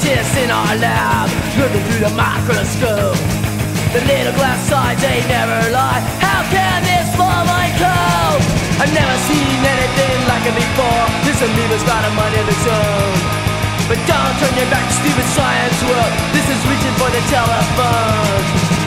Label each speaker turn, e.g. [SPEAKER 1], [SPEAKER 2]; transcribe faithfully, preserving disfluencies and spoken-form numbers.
[SPEAKER 1] scientists in our lab, looking through the microscope. The little glass sides, they never lie. How can this small mind cope? I've never seen anything like it before. This amoeba's got a mind of its own. But don't turn your back to stupid science world. This is reaching for the telephone.